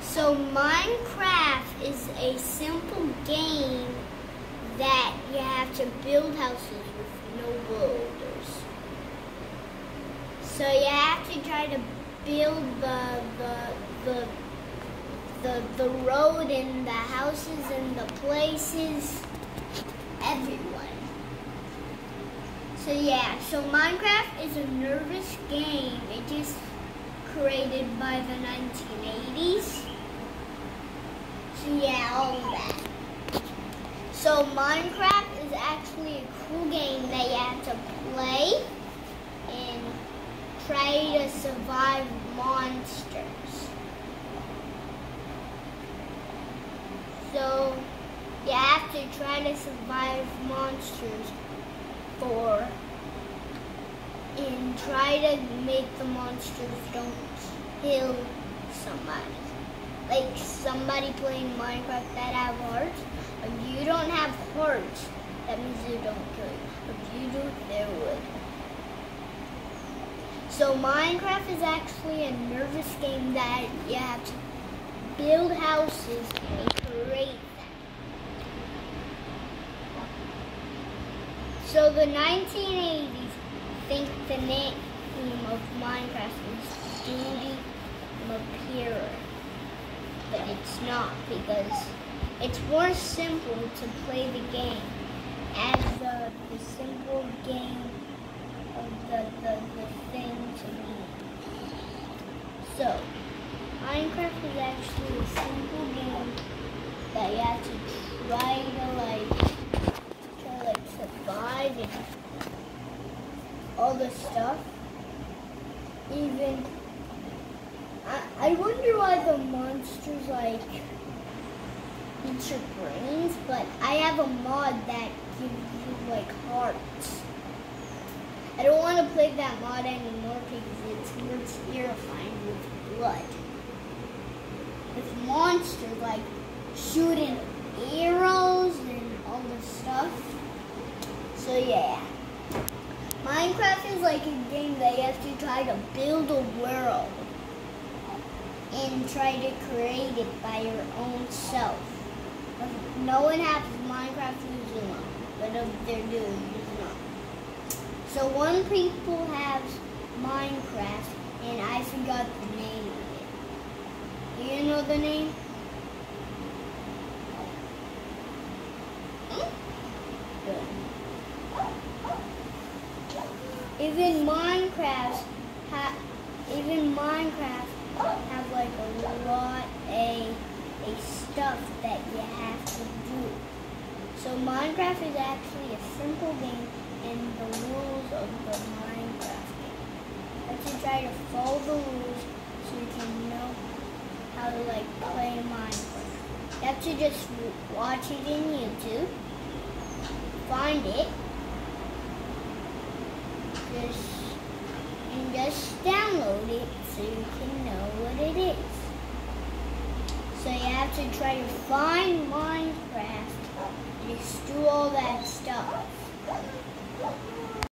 So Minecraft is a simple game that you have to build houses with no builders. So you have to try to build the road and the houses and the places, everyone. So yeah, so Minecraft is a nervous game. It is created by the 1980s. So yeah, all of that. So Minecraft is actually a cool game that you have to play and try to survive monsters. So you have to try to survive monsters and try to make the monsters don't kill somebody. Like somebody playing Minecraft that have hearts. If you don't have hearts, that means they don't kill you. If you do, they would. So Minecraft is actually a nervous game that you have to build houses and create them. So the 1980s think the name of Minecraft is Duty Mapeira, but it's not, because it's more simple to play the game as the simple game of the thing to me. So Minecraft is actually a simple game that you have to try to survive and all the stuff. Even I wonder why the monsters eat your brains, but I have a mod that gives you hearts. I don't want to play that mod anymore because it's more terrifying with blood. With monsters shooting arrows and all this stuff. So yeah. Minecraft is like a game that you have to try to build a world and try to create it by your own self. No one has Minecraft who's alone, but if they're doing it's not. So one people has Minecraft, and I forgot the name of it. Do you know the name? Good. Even Minecraft have a lot of stuff that you have to do. So Minecraft is actually a simple game in the rules of the Minecraft game. You have to try to follow the rules so you can know how to play Minecraft. You have to just watch it in YouTube, find it, and just download it so you can know what it is. So you have to try to find Minecraft and just do all that stuff.